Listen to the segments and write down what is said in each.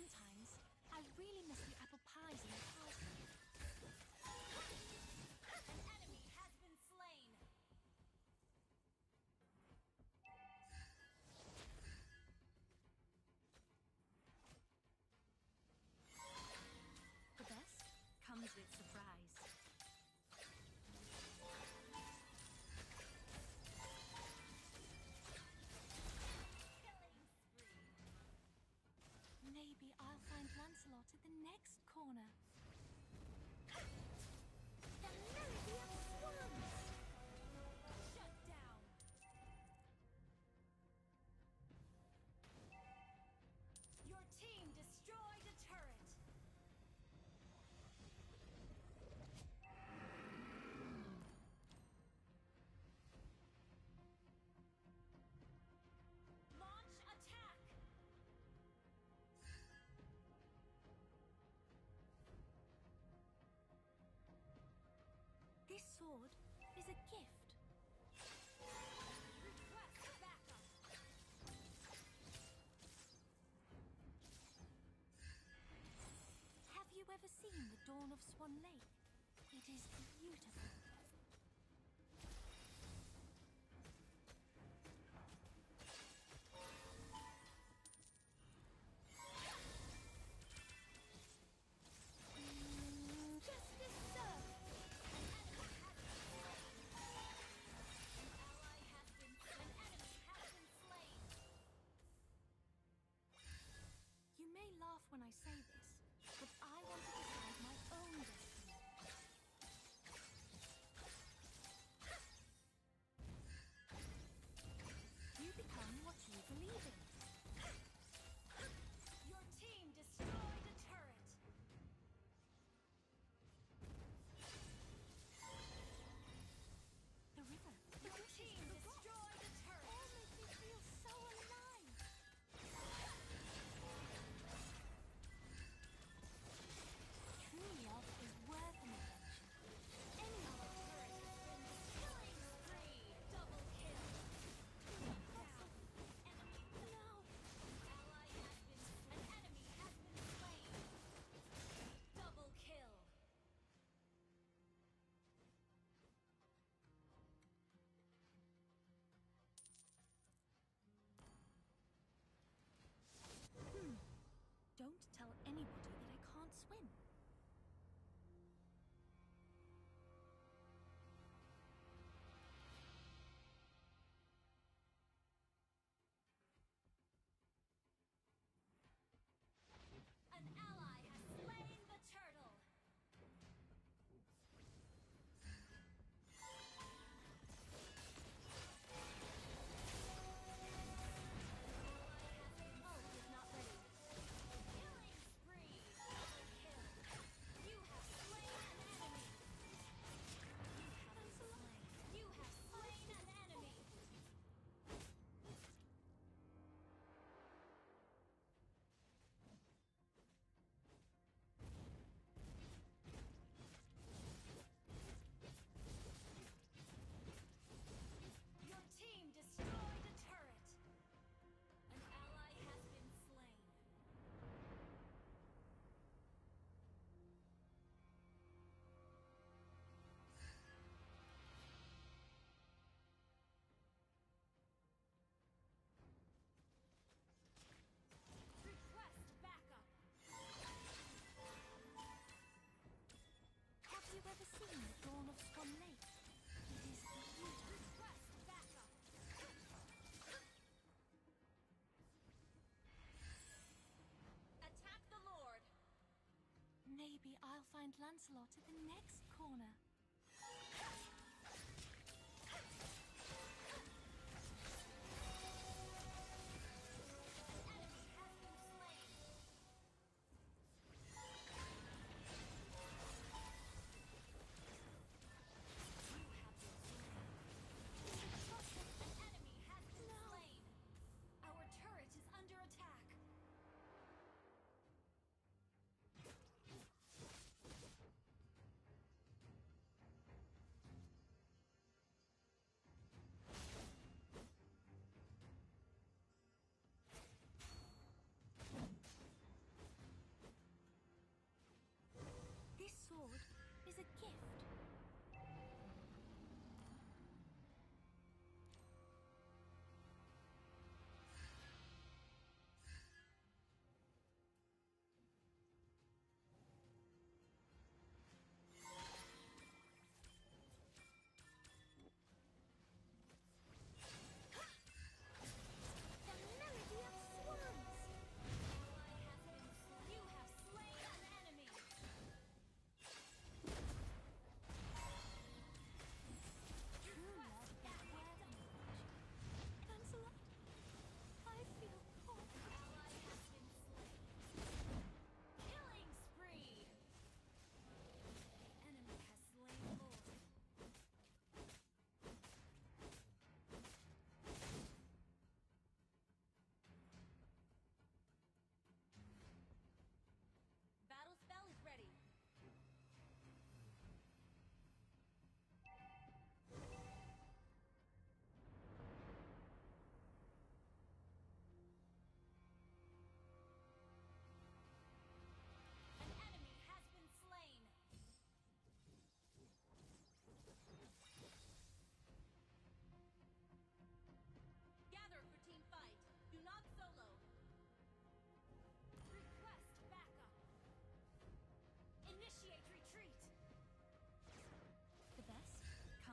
Sometimes I really miss the apple pies in the party. An enemy has been slain. The best comes with surprise. Killing spree. Maybe I'll find Lancelot at the next corner. The melody of swans! Shut down. Your team destroyed a turret. Launch attack. This sword is a gift. Request backup. Have you ever seen the dawn of Swan Lake? It is beautiful. Justice served! An enemy has been slain. You may laugh when I say this, but I want to decide my own destiny. You become what you believe in. Your team destroyed a turret. The river, the Your bushes, team the rocks, destroyed a all turret. make me feel so alive. True love is worth an adventure. Any other Turret has been killing spree. Double kill. Down. Enemy. No. Ally has been. An enemy has been slain. Double kill. Don't tell anybody that I can't swim. An ally has slain the turtle. Ult is not ready. Killing spree. Double kill. You have slain an enemy. You have slain an enemy. Your team destroyed a turret. An ally has been slain. Request backup. Have you ever seen the dawn of Swan Lake? It is beautiful. Request backup. Attack the Lord. Maybe I'll find Lancelot at the next corner. An enemy has been slain. You have been slain. An enemy has been slain. Our turret is under attack.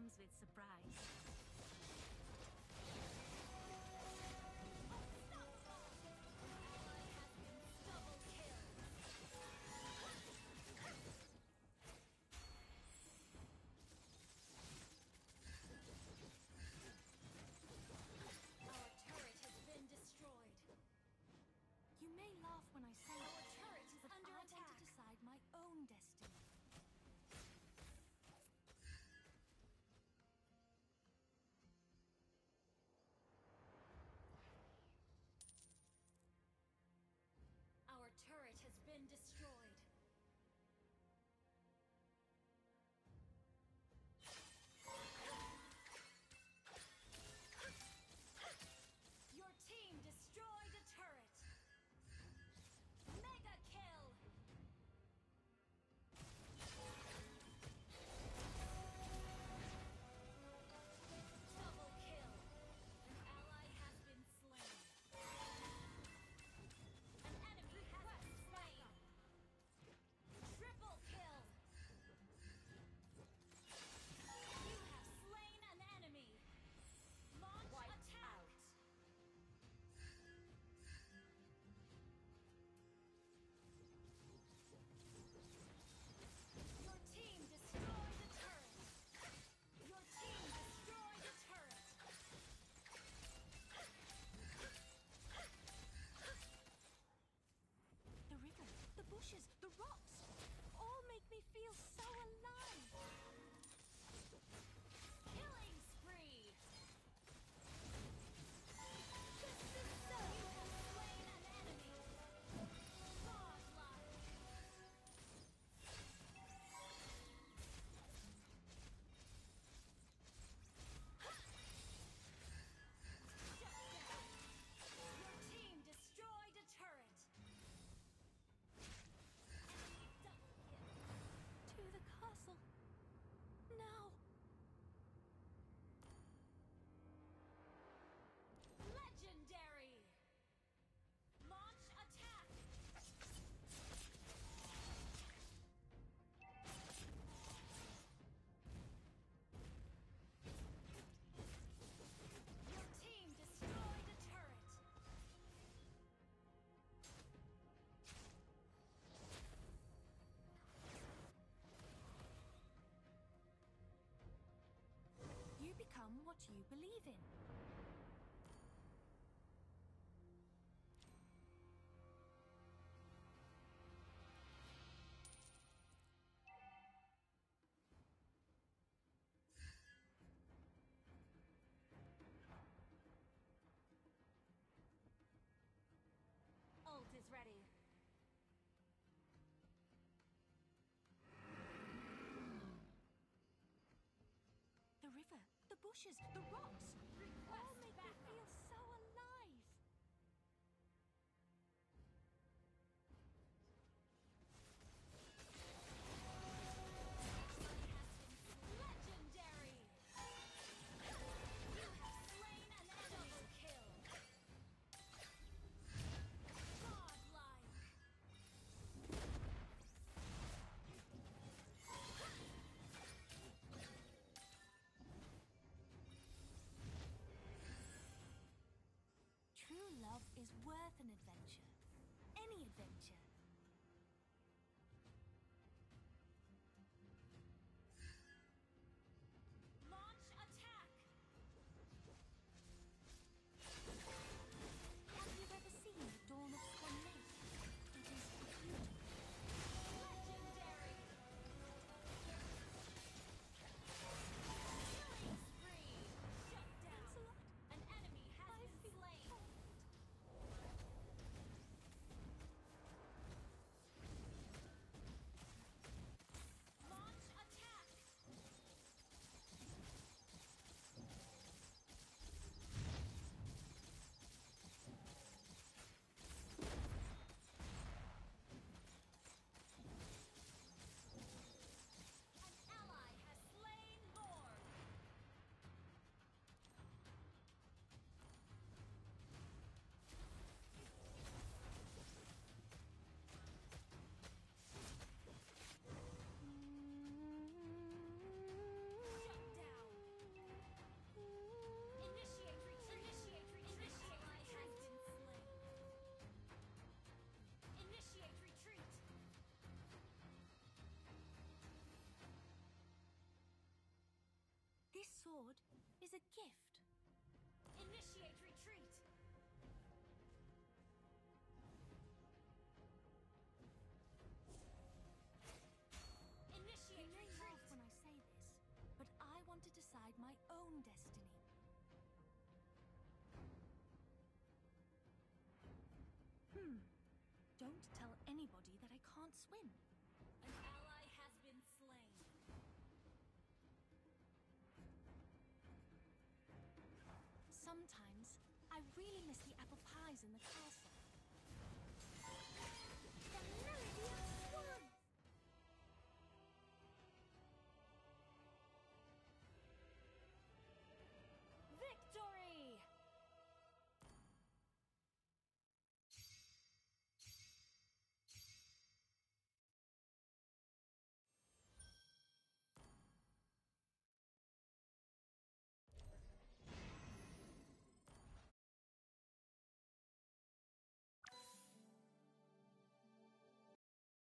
comes with surprise. You may laugh when I say Our this, turret is but under I want attack. to decide my own destiny. Our turret has been destroyed. Your team destroyed a turret. Mega kill. Double kill. An ally has been slain. An enemy has been slain. Triple kill. You have slain an enemy. Launch attack. Your team destroyed a turret. Your team destroyed a turret. The river, the bushes, the rocks, all make me feel so alive. Killing spree. This is so. You have slain an enemy. Godlike. Shut down. Your team destroyed a turret. Enemy double kill. To the castle. Now. Legendary. Launch attack. Your team destroyed a turret. You become what you believe in. Ult is ready. The river, the bushes, the rocks, all Request make me backup. feel so alive. Legendary. You have slain an enemy. Double kill. Godlike. True love is worth an adventure. Any adventure. Launch attack. Have you ever seen the dawn of Swan Lake? It is beautiful. Legendary. Killing spree. Shut down. Lancelot, An enemy has I been feel slain. cold. gift. Initiate retreat. You Initiate may retreat. laugh when I say this, but I want to decide my own destiny. Don't tell anybody that I can't swim. An ally has been slain. Sometimes, I really miss the apple pies in the castle.